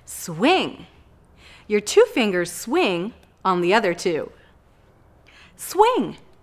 Swing. Your two fingers swing on the other two. Swing.